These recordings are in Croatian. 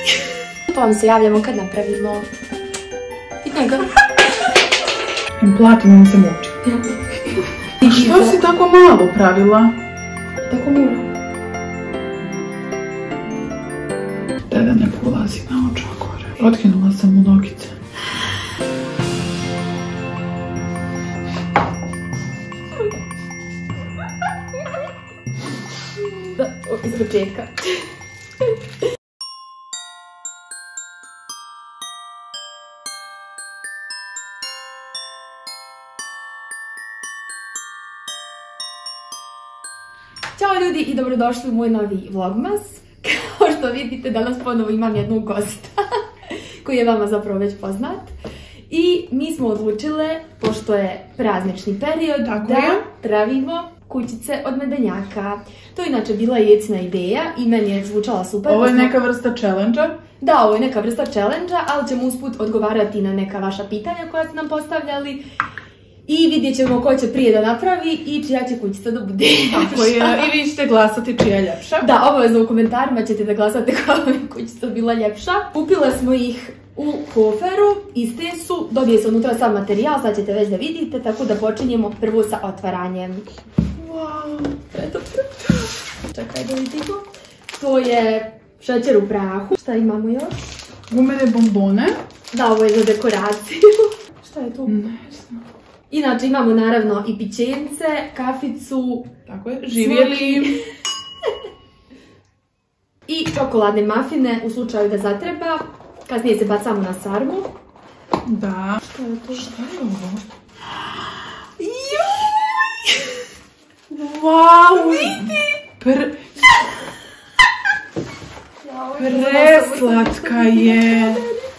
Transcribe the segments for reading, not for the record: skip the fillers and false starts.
Pa vam se javljamo kad napravimo. Vidno ga. Platinum se muči. Što si tako malo pravila? Tako mora. Da ne polazi na očakore. Otkinula sam mu nogice. Da, iz početka. Ćao ljudi i dobrodošli u moj novi vlogmas. Kao što vidite, danas ponovo imam jednog gosta koji je vama zapravo već poznat. I mi smo odlučile, pošto je praznični period, da pravimo kućice od medenjaka. To je inače bila Jecina ideja i meni je zvučala super. Ovo je neka vrsta challenge-a? Da, ovo je neka vrsta challenge-a, ali ćemo usput odgovarati na neka vaša pitanja koja ste nam postavljali. I vidjet ćemo ko će prije da napravi i čija će kućica da bude ljepša. I vi ćete glasati čija je ljepša. Da, obavezno u komentarima ćete da glasate koja je kućica bila ljepša. Kupile smo ih u koferu, iste su, dobije se unutra sav materijal, sad ćete već da vidite, tako da počinjemo prvo sa otvaranjem. Wow, eto. Čekaj da vidimo. To je šećer u prahu. Šta imamo još? Gumene bombone. Da, ovo je za dekoraciju. Šta je tu? Ne znam. Inače imamo naravno i pićence, kaficu, tako je, živjeli. I čokoladne mafine u slučaju da zatreba. Kasnije se bacamo na sarmu. Da. Šta je to? Šta je ovo? Juuuuj! Wow! Vidi! Preslatka je!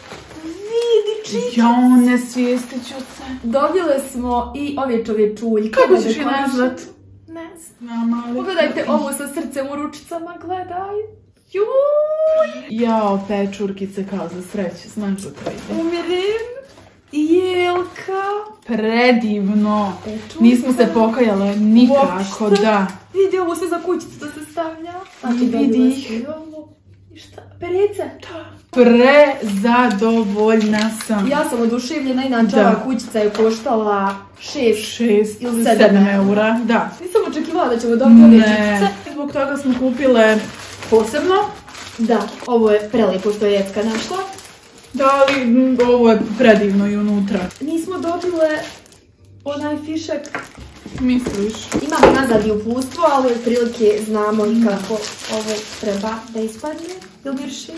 Jao, ne svijestit ću se. Dobile smo i ove čovječuljke. Kako ćeš je nazvat? Ne znam. Pogledajte ovo sa srcem u ručicama, gledaj. Juuuuj! Jao, pečurkice kao za sreću, znaš za to ide. Umirim. Jelka. Predivno. Pečurkice. Nismo se pokajale nikako, da. Vidi, ovo sve za kućicu da se stavlja. Znači, vidi ih. Šta? Perece? Da. Prezadovoljna sam. Ja sam oduševljena, inače ova kućica je koštala 6 ili 7 eura. Da. Nisam očekivala da ćemo dobiti ove kućice. Zbog toga smo kupile posebno. Da, ovo je prelijepo što je Jecka našla. Da, ali ovo je predivno i unutra. Nismo dobile onaj fišek. Misliš? Imamo nazad i uputstvo, ali otprilike znamo i kako ovo treba da ispadne. Jel mirši?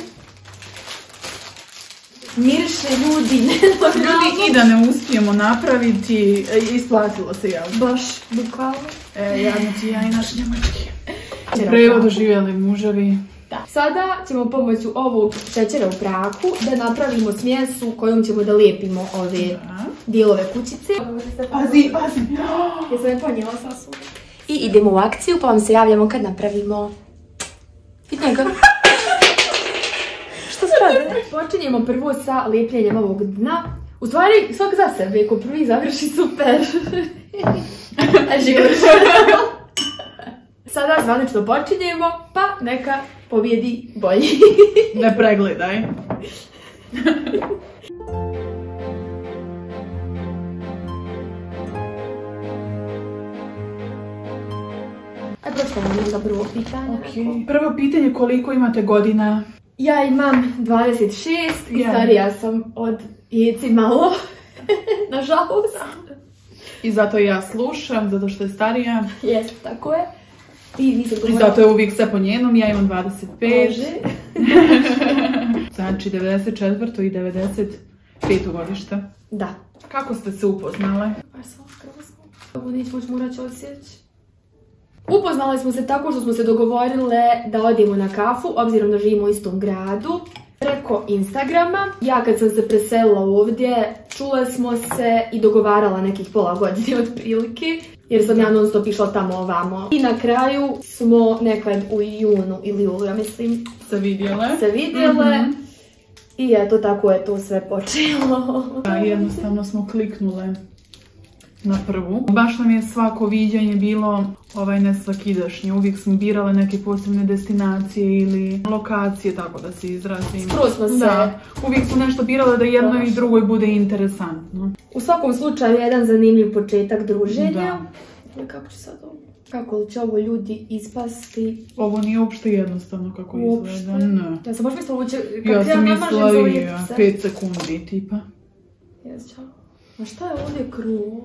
Mirše ljudi, ljudi, i da ne uspijemo napraviti, isplatilo se javno. Baš, bukvalno. Javno ti ja i naš njemački. U prevodu živjeli muževi. Da. Sada ćemo pomoću ovog šećera u prahu da napravimo smjesu kojom ćemo da lijepimo ove dijelove kućice. Pazi, pazi. Ja sam je ponijela sasu. I idemo u akciju pa vam se javljamo kad napravimo. Vidno ga. Što spada? Počinjemo prvo sa lijepljenjem ovog dna. U stvari, svak za sebe, ko prvi završi super. Sada zvanično počinjemo, pa neka pobjedi bolji. Ne pregledaj. A došlo vam onda prvo pitanje. Prvo pitanje, koliko imate godina? Ja imam 26 i starija sam od Jeci malo. Nažalost. I zato ja slušam, zato što je starija. Jeste, tako je. I zato je uvijek sve po njenom, ja imam 25. Znači 94. i 95. godište. Da. Kako ste se upoznale? Baš sam skrasno. Ovo neću moći osjeći. Upoznale smo se tako što smo se dogovorile da odemo na kafu, obzirom da živimo u istom gradu, preko Instagrama. Ja kad sam se preselila ovdje, čule smo se i dogovarala nekih pola godine otprilike, jer sam ja non stop išla tamo ovamo. I na kraju smo nekad u junu ili julu, ja mislim, se vidjele. I eto, tako je to sve počelo. Da, jednostavno smo kliknule. na prvu. Baš nam je svako viđanje bilo ne svakidašnje. Uvijek smo birale neke posebne destinacije ili lokacije, tako da se izrazim. Skroz smo se... Da, uvijek smo nešto birale da jednoj i drugoj bude interesantno. U svakom slučaju jedan zanimljiv početak druženja. Da. Kako će sad ovo? Kako će ovo ljudi ispasti? Ovo nije uopšte jednostavno kako izgleda. Ne. Ja sam baš mislila ovo će... Ja sam mislila i 5 sekundi tipa. Jesčao. A šta je ovdje krug?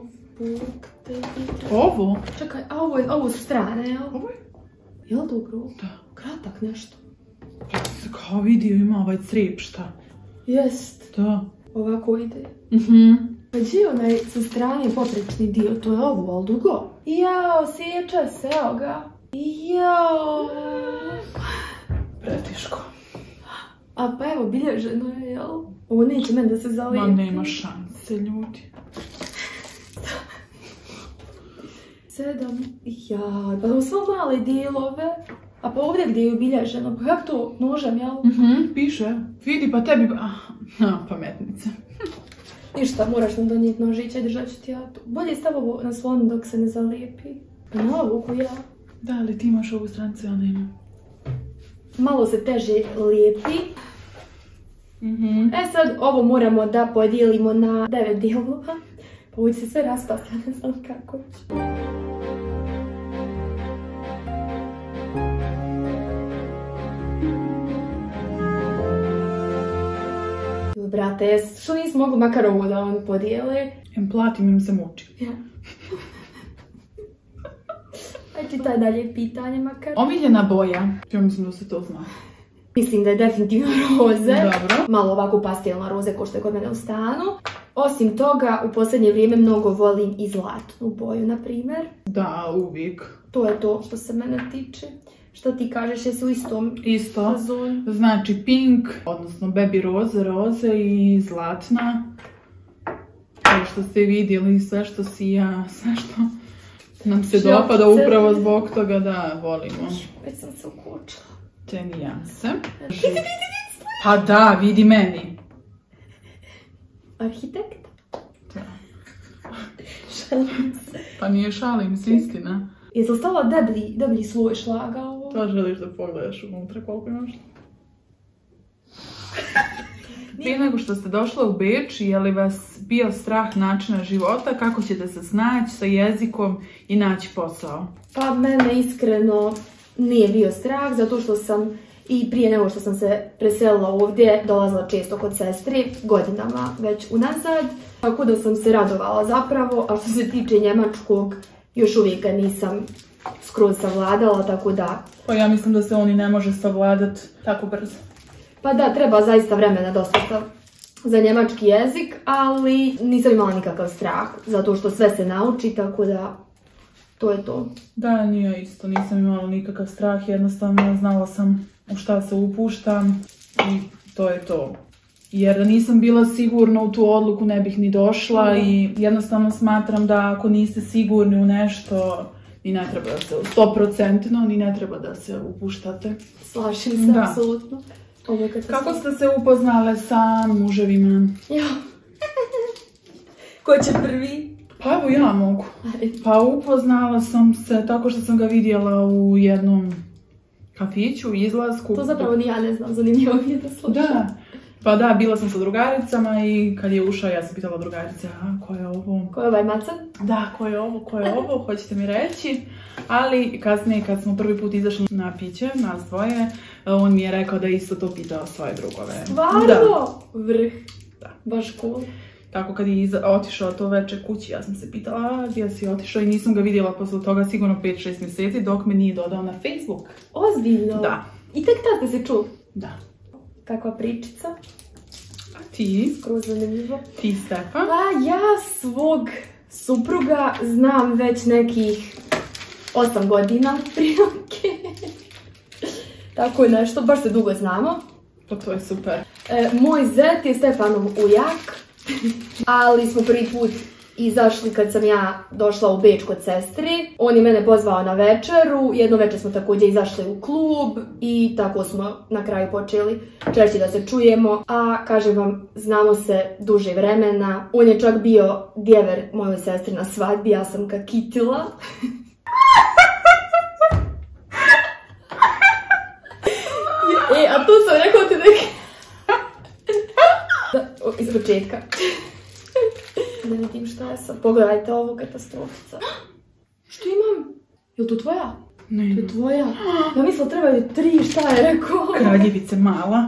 Ovo? Čekaj, a ovo su strane, jel? Ovo je? Jel to krug? Da. Kratak nešto. Kao vidio ima ovaj crep, šta? Jest. Da. Ovako ide. Pa gdje je onaj sa strane poprečni dio? To je ovo, ali dugo. Jao, sjeća se, evo ga. Jao. Pretiško. A pa evo, bilježeno je, jel? Ovo neće meni da se zalijepi. Ma nema šanse, ljudi. 7, ja, pa su male dijelove. A pa ovdje gdje je obilježeno, pa kako to nožem, jel? Piše. Vidi, pa tebi... pametnice. Ništa, moraš nam donijeti nožića i držat ću ti ja tu. Bolje stav ovo na slonu dok se ne zalijepi. Na ovu ja. Da, ali ti imaš ovu stranicu, ja nemam. Malo se teže lijepi. E sad, ovo moramo da podijelimo na 9 dijelova. Pa ovo će se sve raspasti, ja ne znam kako će. Brate, što nisi mogu makar ovo da oni podijele? Platim im se muči. Ja. Aj čitaj dalje pitanje makar. Omiljena boja. Ja mislim da se to zna. Mislim da je definitivno roze. Dobro. Malo ovako pastelna roze ko što je kod mene u stanu. Osim toga, u posljednje vrijeme mnogo volim i zlatnu boju, na primjer. Da, uvijek. To je to što se mene tiče. Što ti kažeš, jesi u istom fazonu? Znači pink, odnosno baby roze i zlatna. Kao što ste vidjeli, sve što sija, sve što nam se dopada upravo zbog toga da volimo. Već sam se ukočila. Te nijanse. Pa da, vidi meni. Arhitekt? Da. Šalim se. Pa nije šalim se, istina. Jesi li stavila deblji sloj šlaga ovo? To želiš da pogledaš unutra koliko imaš? Prije nego što ste došla u Beč, je li vas bio strah načina života, kako ćete se snaći sa jezikom i naći posao? Pa mene iskreno nije bio strah, zato što sam i prije nego što sam se preselila ovdje, dolazila često kod sestri, godinama već unazad, tako da sam se radovala zapravo, a što se tiče njemačkog, još uvijek ga nisam skroz savladala, tako da... Pa ja mislim da se on i ne može savladat tako brzo. Pa da, treba zaista vremena dosta za njemački jezik, ali nisam imala nikakav strah, zato što sve se nauči, tako da to je to. Da, nije isto, nisam imala nikakav strah, jednostavno znala sam u šta se upuštam i to je to. Jer da nisam bila sigurna u tu odluku ne bih ni došla i jednostavno smatram da ako niste sigurni u nešto, ni ne treba da se 100%, ni ne treba da se upuštate. Slažem se, apsolutno. Kako ste se upoznale sa muževima? Ja. Ko će prvi? Pa evo ja mogu. Pa upoznala sam se tako što sam ga vidjela u jednom kafiću, izlasku. To zapravo ni ja ne znam, zanimljivo mi je da slušam. Da. Pa da, bila sam sa drugaricama i kad je ušao ja sam pitala drugarice, ko je ovo? Ko je ovaj macan? Da, ko je ovo, hoćete mi reći. Ali kasnije kad smo prvi put izašli na piće, nas dvoje, on mi je rekao da isto to pitao svoje drugove. Stvarno? Da. Vrh. Da. Baš cool. Tako kad je otišao to večer kući, ja sam se pitala gdje si otišao i nisam ga vidjela posle toga sigurno 5-6 mjeseci dok me nije dodao na Facebook. Ozbiljno? Da. I tek tad ste se čuli? Da. Kakva pričica? A ti? Skroz zanimljivo. Ti, Stefan? Pa ja svog supruga znam već nekih 8 godina prilike. Tako je nešto, baš se dugo znamo. Pa to je super. Moj zet je Stefanov ujak, ali smo prvi put izašli kad sam ja došla u Beč kod sestri. On je mene pozvao na večeru, jedno večer smo također izašli u klub i tako smo na kraju počeli češće da se čujemo. A kažem vam, znamo se duže vremena. On je čak bio djever mojoj sestri na svadbi, ja sam ga kitila. A tu sam rekao ti neki... Iz početka. Da vidim šta je sad. Pogledajte ovu katastrofica. Što imam? Je li to tvoja? Ne. To je tvoja. Ja mislila trebaju 3, šta je rekao? Kraljevice mala.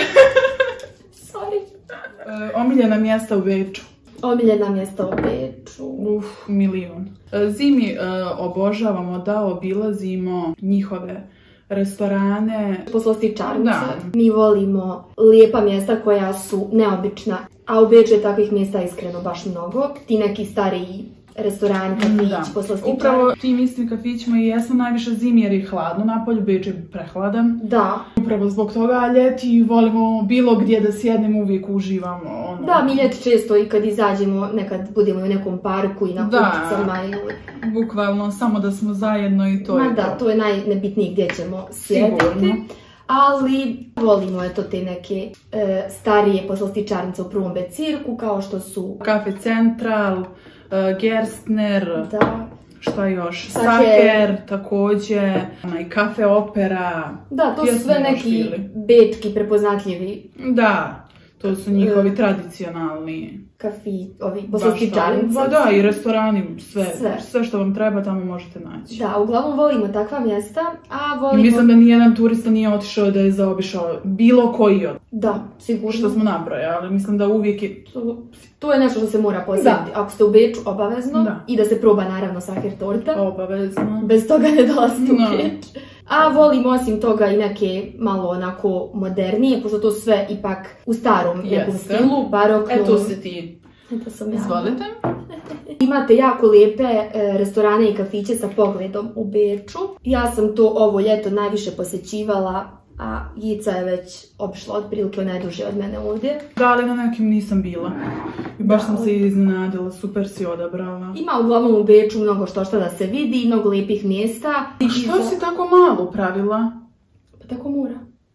Sorry. Omiljena mjesta u Beču. Omiljena mjesta u Beču. Milion. Zimi obožavamo da obilazimo njihove restorane. Poslastičarnice. Mi volimo lijepa mjesta koja su neobična, a u Beču je takvih mjesta iskreno baš mnogo. Ti neki stariji restorani, kafići, poslastičarnice. Upravo tim istim kafićima i jesmo najviše zimi jer je hladno napolju, Beč je prehladan. Da. Upravo zbog toga ljeti volimo bilo gdje da sjednemo, uvijek uživamo. Da, mi ljeti često i kad izađemo, nekad budemo u nekom parku i na kupicama ili... Bukvalno, samo da smo zajedno i to je to. Da, to je najnebitnije gdje ćemo sjediti. Ali volimo te neke starije poslastičarnice u prvom Becirku, kao što su... Kafe Central, Gerstner, da. Šta još? Saker, također, i Kafe Opera. Da, to su sve neki bečki prepoznatljivi. Da, to su njihovi tradicionalni kafi, ovi poslastičarnice. Da, i restorani, sve što vam treba tamo možete naći. Da, uglavnom volimo takva mjesta, a volimo... I mislim da nijedan turista nije otišao da je zaobišao bilo koji od... Da, sigurno. Što smo nabrojali, mislim da uvijek je... To je nešto što se mora posjetiti. Ako ste u Beču, obavezno. Da. I da se proba naravno saher torta. Obavezno. Bez toga ne dolazite u Beč. A volimo osim toga i neke malo onako modernije, pošto to sve ipak u starom nekom stilu, baroknom. Eto si ti. Eto sam ja. Izvolite. Imate jako lijepe restorane i kafiće sa pogledom u Beču. Ja sam to ovo ljeto najviše posjećivala, a Jica je već obišla otprilike najduže od mene ovdje. Da, ali na nekim nisam bila. I baš sam se iznenadila, super si odabrala. Ima uglavnom u Beču mnogo što da se vidi, mnogo lijepih mjesta. A što si tako malo pravila? Pa tako mora.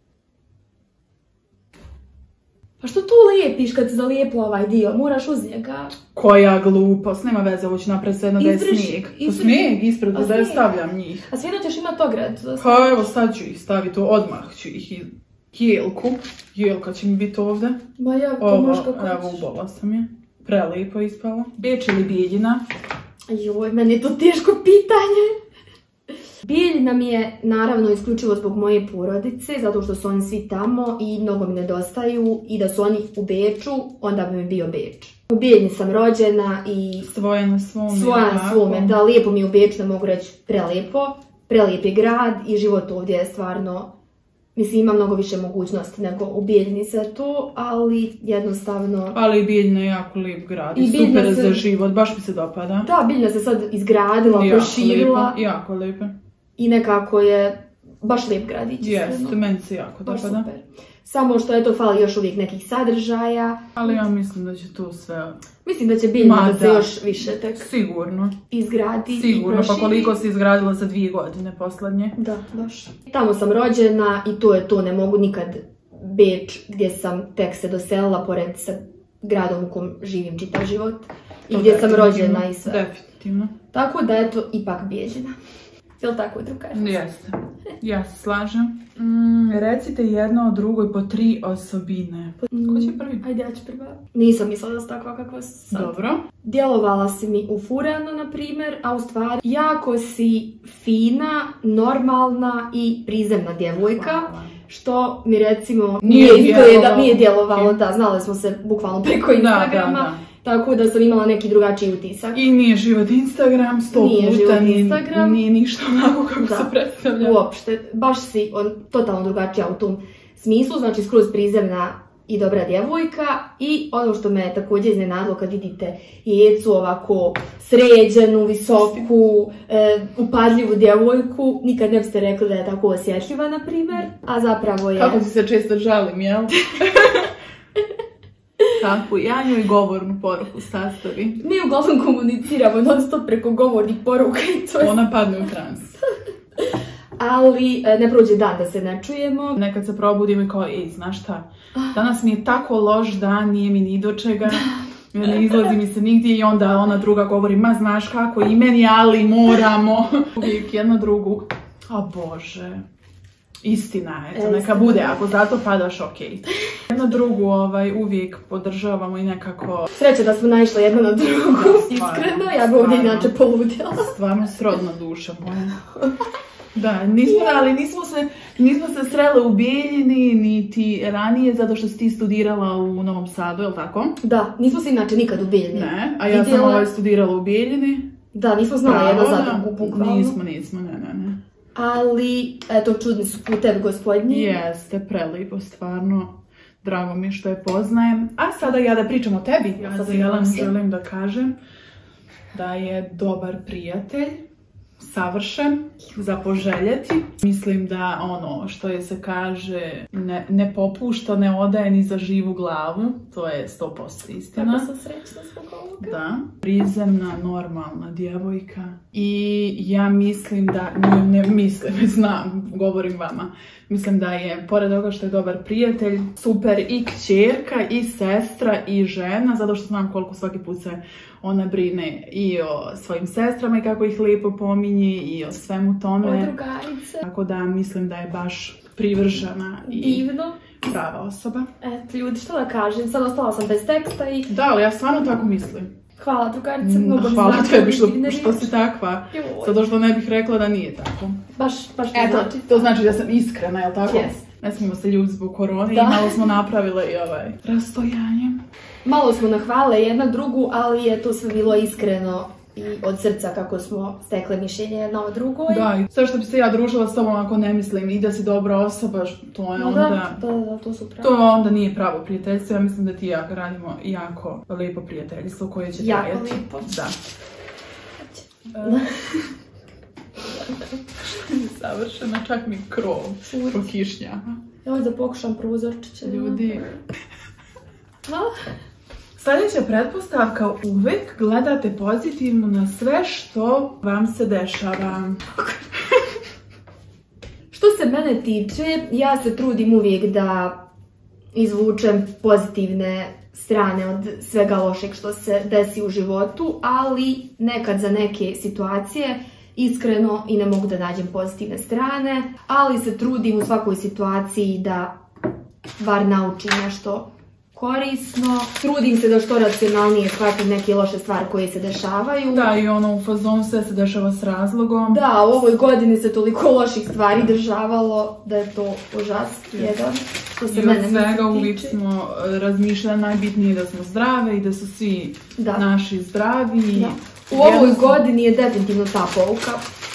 Pa što tu lijepiš kad se zalijepila ovaj dio? Moraš uz njega. Koja glupost, nema veze, ovo ću napraviti sve jedno da je snijeg. Snijeg ispred da je stavljam njih. A svijedno ćeš imati ograd. Pa evo sad ću ih staviti, odmah ću ih jelku. Jelka će mi biti ovdje. Ma ja, to možeš kako ćeš. Evo, ubola sam je. Prelijepo ispala. Beč ili Bijeljina? Joj, meni je to teško pitanje. Bijeljina mi je naravno isključivo zbog moje porodice, zato što su oni svi tamo i mnogo mi nedostaju i da su oni u Beču, onda bi mi bio Beč. U Bijeljini sam rođena i... Svoja na svome. Svoja na svome, da, lijepo mi je u Beču, da mogu reći prelijepo. Prelijep je grad i život ovdje je stvarno, mislim, ima mnogo više mogućnosti nego u Bijeljini sve to, ali jednostavno... Ali i Bijeljina je jako lijep grad i super za život, baš mi se dopada. Da, Bijeljina se sad izgradila, proširila. Jako lijepo. I nekako je baš lijep gradić. Jeste, meni se jako dopada. Super. Samo što je to fali još uvijek nekih sadržaja. Ali ja mislim da će to sve... Mislim da će Bijeljina da se još više tek... Sigurno. Izgradi. Sigurno, pa koliko se izgradila za 2 godine poslednje. Da, baš. Tamo sam rođena i to je to, ne mogu nikad Beč gdje sam tek se doselila pored sa gradom u kom živim čitav život. I gdje sam rođena i sve. Definitivno. Tako da eto, ipak Bijeljina. Je li tako drugačije? Jeste. Ja se slažem. Recite jedno o drugoj po 3 osobine. Ko će prvi? Ajde, ja ću prva. Nisam mislila da su takva kakva su sad. Dobro. Djelovala si mi ufurano, na primjer, a u stvari jako si fina, normalna i prizemna djevojka. Hvala. Što mi recimo nije djelovalo, da, znali smo se bukvalno preko Instagrama. Da. Tako da sam imala neki drugačiji utisak. I nije život Instagram, 100 puta, nije ništa onako kako se predstavlja. Uopšte, baš si totalno drugačija u tom smislu, znači skroz prizemna i dobra djevojka. I ono što me također iznenadilo kad vidite Jecu ovako sređenu, visoku, upadljivu djevojku, nikad ne biste rekli da je tako osjetljiva, na primjer, a zapravo je... Kako si se često žalim, jel? kafu, ja njoj govornu poruku sastavi. Mi uglavnom komuniciramo non stop preko govornih poruka i to je... Ona padne u trans. Ali ne prođe dan da se ne čujemo. Nekad se probudim i kao, znaš šta, danas mi je tako loš dan, nije mi ni do čega, ne izlazi mi se nigdje i onda ona druga govori, ma znaš kako, i meni, ali moramo. Uvijek jedna drugu, a Bože, istina, eto, neka bude, ako zato padaš, okej. Jedna drugu uvijek podržavamo i nekako... Sreće da smo naišle jedna na drugu, iskreno, ja bi ovdje inače poludjela. Stvarno srodna duša moja. Da, nismo se srele u Bijeljini, niti ranije, zato što si ti studirala u Novom Sadu, je li tako? Da, nismo se inače nikad u Bijeljini. Ne, a ja sam studirala u Bijeljini. Da, nismo znala jedna za drugu, bukvalno. Nismo, ne. Ali, eto, čudni su putevi gospodnji. Jeste, prelipo, stvarno. Drago mi što je poznajem. A sada ja da pričam o tebi. Ja za Jelenu želim da kažem da je dobar prijatelj, savršen, za poželjeti. Mislim da ono što je se kaže ne popušta, ne odaje ni za živu glavu. To je 100% istina. Kako sam srećna zbog ovoga. Da. Prizemna, normalna djevojka. I ja mislim da, znam, govorim vama. Mislim da je, pored toga što je dobar prijatelj, super i kćerka, i sestra, i žena, zato što znam koliko svaki put se ona brine i o svojim sestrama i kako ih lijepo pominje i o svemu tome. O drugarice. Tako da mislim da je baš privržena i divno. Prava osoba. Eto, ljudi, što da kažem, sad ostala sam bez teksta i... Da, ali ja stvarno tako mislim. Hvala drugarice, mnogo mi hvala znači. Tebi što si takva, zato što ne bih rekla da nije tako. Baš to znači. To znači da sam iskrena, jel tako? Yes. Ne smijemo se ljubiti zbog korone i malo smo napravile i rastojanje. Malo smo nahvalile jedna drugu, ali je to sve bilo iskreno i od srca kako smo stekle mišljenje jedna o drugoj. Da, i sve što bi se ja družila s tobom ako ne mislim i da si dobra osoba, to je onda... Da, to su pravo. To onda nije pravo prijateljstvo, ja mislim da ti i ja radimo jako lijepo prijateljstvo koje će trajati. Jako lijepo. Da. Savršena, čak mi krov prokišnjava. Evo da pokušam prozorčiće. Ljudi. Sljedeća pretpostavka, uvijek gledate pozitivno na sve što vam se dešava. Što se mene tiče, ja se trudim uvijek da izvučem pozitivne strane od svega lošeg što se desi u životu, ali nekad za neke situacije iskreno i ne mogu da nađem pozitivne strane, ali se trudim u svakoj situaciji da bar naučim nešto korisno. Trudim se da što racionalnije shvatim neke loše stvari koje se dešavaju. Da, i ono u fazonu sve se dešava s razlogom. Da, u ovoj godini se toliko loših stvari dešavalo da je to užas jedan. Što se mene misli svega uvijek smo razmišljali najbitnije da smo zdrave i da su svi naši zdravi. Da. U ovoj godini je definitivno ta pouka.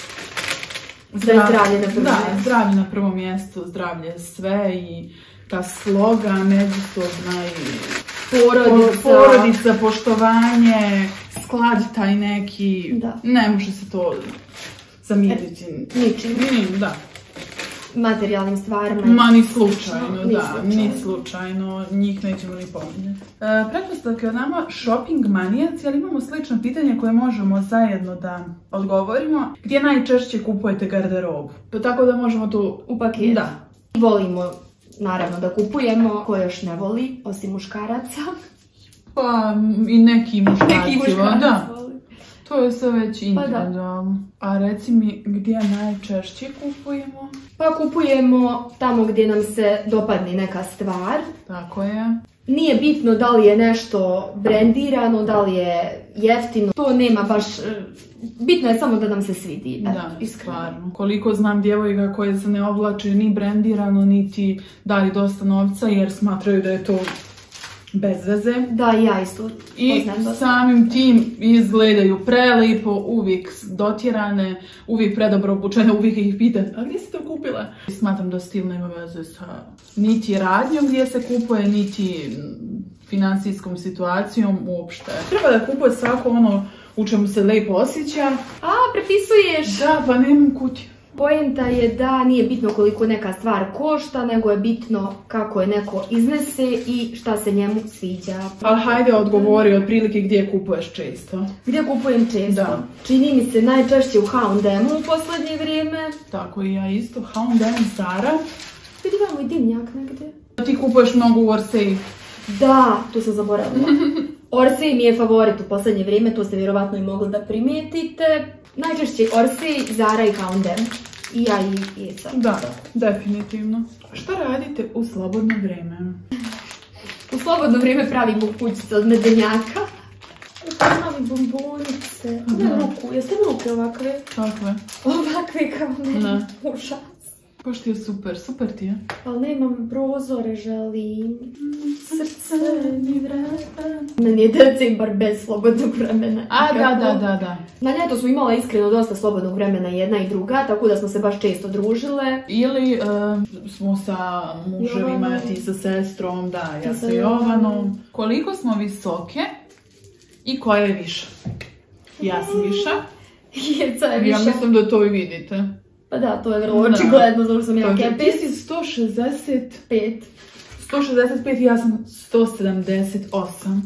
Da je zdravlje na prvom mjestu. Da, zdravlje na prvom mjestu, zdravlje sve i ta sloga međusobna i porodica, poštovanje, sklad taj neki, ne može se to zamijeniti ničim. Da. Materijalnim stvarima. Ma ni slučajno, ni slučajno, njih nećemo ni pominjati. Pretpostavke o nama, shopping manijaci, ali imamo slično pitanje koje možemo zajedno da odgovorimo. Gdje najčešće kupujete garderobu? Tako da možemo tu upakirati. Da. Volimo naravno da kupujemo, ko još ne voli, osim muškaraca. Pa i neki muškarci, da. To je sve već individualno. A reci mi, gdje najčešće kupujemo? Pa kupujemo tamo gdje nam se dopadne neka stvar. Tako je. Nije bitno da li je nešto brendirano, da li je jeftino. To nema baš... Bitno je samo da nam se svidi. Da, stvarno. Koliko znam djevojka koje se ne oblače ni brendirano, niti daju dosta novca jer smatraju da je to bez veze. Da, ja isto. I samim tim izgledaju prelipo, uvijek dotjerane, uvijek predobro obučene, uvijek ih pitam, a gdje si to kupila? Smatram da stil nema veze sa niti radnjom gdje se kupuje, niti financijskom situacijom uopšte. Treba da kupuje svako ono u čemu se lijepo osjeća. A, prepisuješ? Da, pa nemam kutiju. Poenta je da nije bitno koliko neka stvar košta, nego je bitno kako je neko iznese i šta se njemu sviđa. Ali hajde odgovori otprilike gdje kupuješ često. Gdje kupujem često? Da. Čini mi se najčešće u H&M u posljednje vrijeme. Tako i ja isto, H&M, Zara. Vidi, imamo i dimnjak negdje. Ti kupuješ mnogo u Orsay. Da, to sam zaboravila. Orsay mi je favorit u posljednje vrijeme, to ste vjerovatno i mogli da primijetite. Najčešće Orsay, Zara i H&M. I ja i Jeca. Da, definitivno. Šta radite u slobodno vrijeme? U slobodno vrijeme pravim kućice od medenjaka. Pravim bombonice. Ne ruku, jeste ruke ovakve? Kakve? Ovakve kao ne. Užas. Baš ti je super, super ti je. Ali nemam prozore, želim. Srce mi vrata. Meni je decembar bez slobodnog vremena. A, da. Na ljeto smo imala iskreno dosta slobodnog vremena jedna i druga, tako da smo se baš često družile. Ili smo sa muževima, ti sa sestrom, da, ja sa Jovanom. Koliko smo visoke i koja je viša? Ja sam viša. Jeca je viša. Ja mislim da to i vidite. Pa da, to je vrlo očigledno, zato sam ja kepis. Ti si 165. 165 i ja sam 178.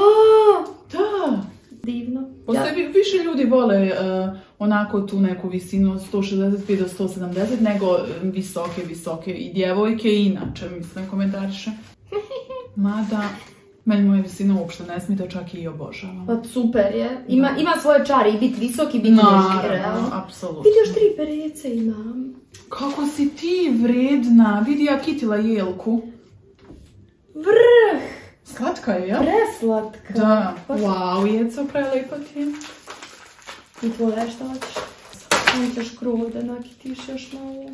Da. Divno. Više ljudi vole onako tu neku visinu od 165 do 170 nego visoke i djevojke i inače, mislim, komentariše. Mada, meni moja visina uopšte ne smije, čak i obožavam. Pa super je. Ima svoje čari i biti visok i biti teški, realno. Apsolutno. Vidi, još 3 perece imam. Kako si ti vredna. Vidi, ja kitila jelku. Vrh! Slatka je, ja? Preslatka. Da. Wow, Jeco, prelepa ti je. I tvoje šta hoćeš? Samo ćeš krov da nakitiš još malo.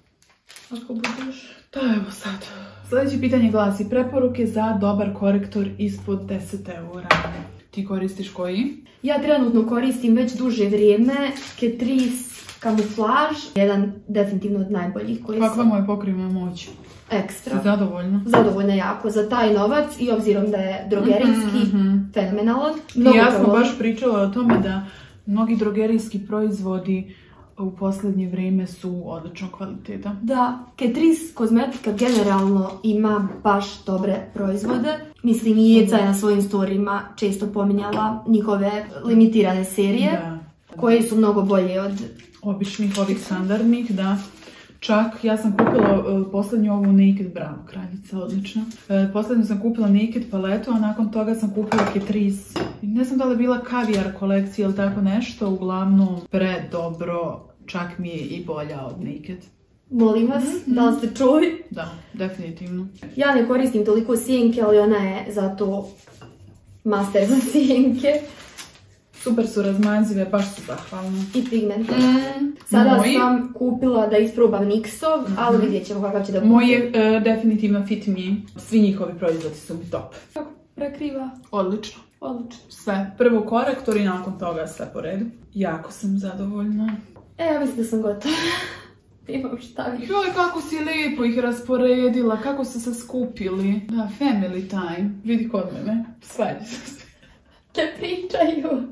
Ako budeš. Da, evo sad. Sljedeće pitanje glasi, preporuke za dobar korektor ispod 10 €. Ti koristiš koji? Ja trenutno koristim već duže vrijeme Catrice Camouflage. Jedan definitivno od najboljih koji sam. Kakva mu je pokrivna moć? Ekstra. Si zadovoljna? Zadovoljna jako za taj novac i obzirom da je drogerijski, fenomenalan. I ja smo baš pričala o tome da mnogi drogerijski proizvodi u posljednje vrijeme su odličnog kvaliteta. Da, Catrice kozmetika generalno ima baš dobre proizvode. Mislim, i Jeca je na svojim storijima često pominjala njihove limitirane serije, koje su mnogo bolje od običnih, ovih standardnih, da. Čak, ja sam kupila posljednju ovu Naked, bravo kraljica, odlično. Posljednju sam kupila Naked paletu, a nakon toga sam kupila Catrice. Ne znam da li je bila kavijar kolekcija ili tako nešto, uglavnom predobro, čak mi je i bolja od Naked. Molim vas, da li ste čuli? Da, definitivno. Ja ne koristim toliko sjenke, ali ona je zato master za sjenke. Super su razmazive, baš su zahvalne. I pigmente. Sada sam kupila da isprobam NYX-ov, ali vidjet ćemo kakav će da bude. Moj je definitivno Fit Me. Svi njihovi proizvodi su mi top. Kako prekriva? Odlično. Odlično. Sve. Prvo korektor i nakon toga sve po redu. Jako sam zadovoljna. Ja mislim da sam gotova. Imam šta više. Joj, kako si lijepo ih rasporedila, kako su se skupili. Da, family time. Vidi kod mene. Svađi se. Ne pričaju.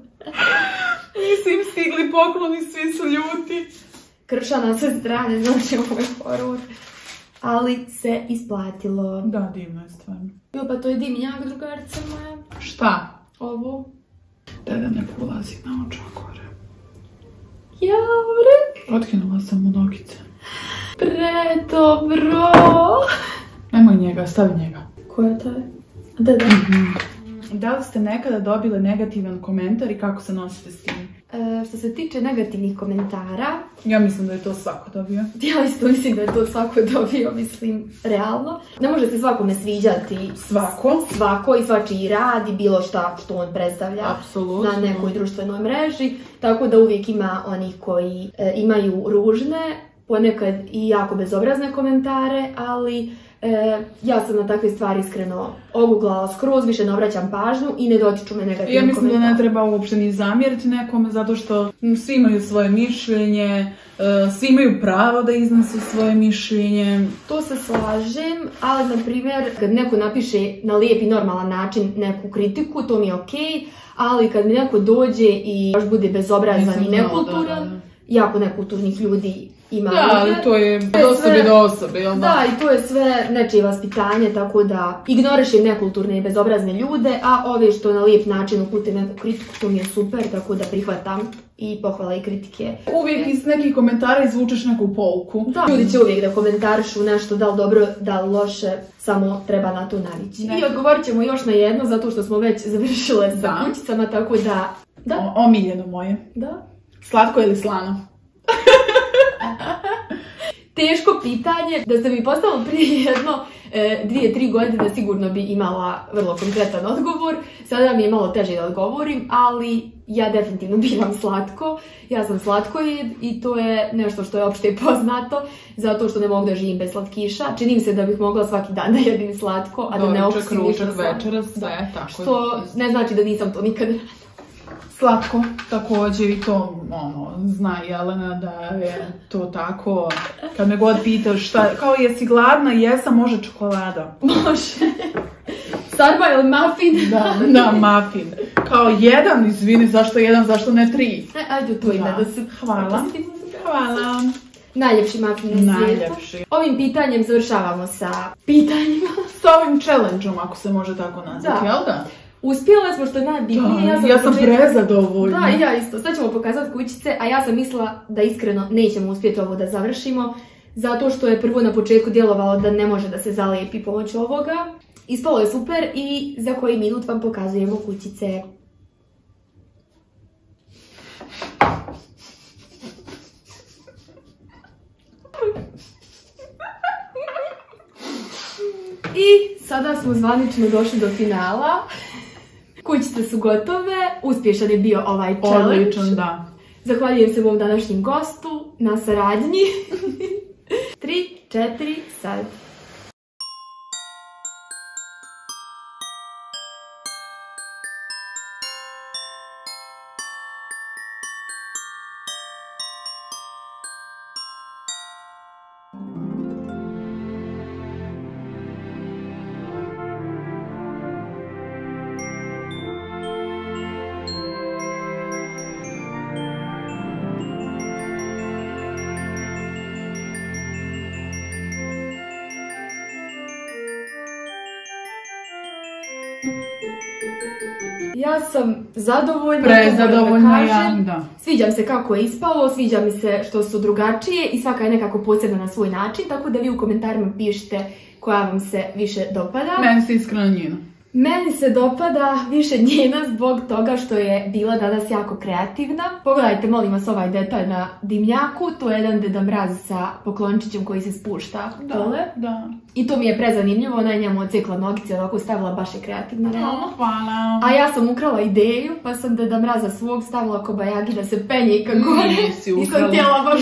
Nisu im stigli pokloni, svi su ljuti. Krša na sve strane, znači ovo je horor. Ali se isplatilo. Da, divno je stvarno. Jo, pa to je dimnjak, drugarice moja. Šta? Ovo. Da ne polazi na očakore. Javre. Otkinula sam mu nogice. Predobro. Nemoj njega, stavi njega. Ko je taj? Da. Da li ste nekada dobili negativan komentar i kako se nosite s tim? Što se tiče negativnih komentara... Ja mislim da je to svako dobio. Ja isto mislim da je to svako dobio, mislim, realno. Ne može se svakome sviđati svako i svačiji rad i bilo šta što on predstavlja na nekoj društvenoj mreži. Tako da uvijek ima onih koji imaju ružne, ponekad i jako bezobrazne komentare, ali... ja sam na takve stvari iskreno oguglala skroz, više ne obraćam pažnju i ne dotiču me negativni komentar. Ja mislim da ne treba uopšte ni zamjeriti nekome, zato što svi imaju svoje mišljenje, svi imaju pravo da iznesu svoje mišljenje. To se slažem, ali na primjer kad neko napiše na lijep i normalan način neku kritiku, to mi je okej, ali kad mi neko dođe i baš bude bezobrazan i nekulturan, jako nekulturnih ljudi ima. Da, ali to je od osobe do osobe, jel da? Da, i to je sve nečije vaspitanje, tako da ignorišem nekulturne i bezobrazne ljude, a ove što na lijep način upute neku kritiku, to mi je super, tako da prihvatam i pohvale i kritike. Uvijek iz nekih komentara izvučeš neku pouku. Da, ljudi će uvijek da komentarišu nešto, da li dobro, da li loše, samo treba na to navići. I odgovorit ćemo još na jedno, zato što smo već završile sa kućicama, tako da... Omiljeno moje. Da. Slatko ili slano? Teško pitanje, da ste mi postavili prije jedno 2-3 godine sigurno bi imala vrlo konkretan odgovor. Sada mi je malo teže da odgovorim, ali ja definitivno biram slatko. Ja sam slatkojd i to je nešto što je opšte poznato, zato što ne mogu da živim bez slatkiša. Čini mi se da bih mogla svaki dan da jedim slatko, a da ne okusim ništa slatko. Večeras, sve, tako. Što ne znači da nisam to nikad radila. Slatko, također, i to, zna Jelena da je to tako, kad me god pitaš šta, kao jesi gladna, jesam, može čokolada. Može. Starba ili muffin? Da, muffin. Kao jedan, izvini, zašto jedan, zašto ne 3? Ajde to ime da se... Hvala. Hvala. Najljepši muffin na svijetu. Najljepši. Ovim pitanjem završavamo sa pitanjima. Sa ovim challenge-om, ako se može tako nazvati, jel da? Uspjele smo, što je najbitnije. Ja sam prezadovoljna. Da, i ja isto. Sad ćemo pokazati kućice, a ja sam mislila da iskreno nećemo uspjeti ovo da završimo, zato što je prvo na početku djelovalo da ne može da se zalijepi pomoću ovoga. Ispalo je super i za koji minut vam pokazujemo kućice. I sada smo zvanično došli do finala. Kućice su gotove, uspješan je bio ovaj challenge. Odličan, da. Zahvaljujem se mom današnjem gostu na saradnji. 3, 4, sad. Ja sam zadovoljna, prezadovoljna, ja, da. Sviđa mi se kako je ispalo, sviđa mi se što su drugačije i svaka je nekako posebna na svoj način, tako da vi u komentarima pišite koja vam se više dopada. Meni se iskreno njena. Meni se dopada više njena zbog toga što je bila danas jako kreativna. Pogledajte, molim vas, ovaj detalj na dimnjaku. To je jedan Deda Mraz sa poklončićem koji se spušta dole. Da. I to mi je prezanimljivo, ona je njemu odsekla nogice, ovako stavila, baš je kreativna, realno. Hvala. A ja sam ukrala ideju, pa sam Deda Mraza svog stavila kobajagi da se penje i kad gore. Nisam htjela baš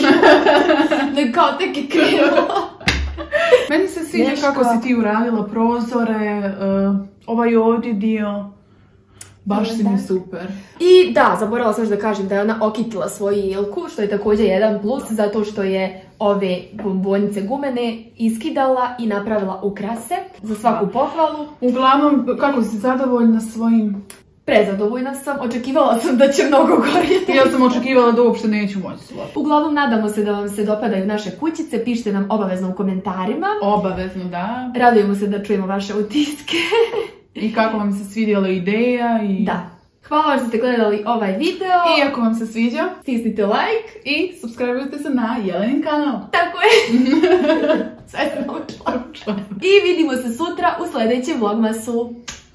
da kao tek je krenulo. Meni se sviđa kako si ti uradila prozore, ovaj ovdje dio, baš si mi super. I da, zaboravila sam da kažem da je ona okitila svoju jelku, što je također jedan plus, zato što je ove bombonice gumene iskidala i napravila ukrase za svaku pohvalu. Uglavnom, kako si zadovoljna svojim? Prezadovoljna sam, očekivala sam da će mnogo gorjeti. Ja sam očekivala da uopšte neću moći slati. Uglavnom, nadamo se da vam se dopadaju naše kućice, pišite nam obavezno u komentarima. Obavezno, da. Radujemo se da čujemo vaše utiske. I kako vam se svidjela ideja i... Da. Hvala vam što ste gledali ovaj video. I ako vam se sviđa, stisnite like i subscribe-ujte se na Jelenin kanal. Tako je. Sve sam naučila. I vidimo se sutra u sljedećem vlogmasu.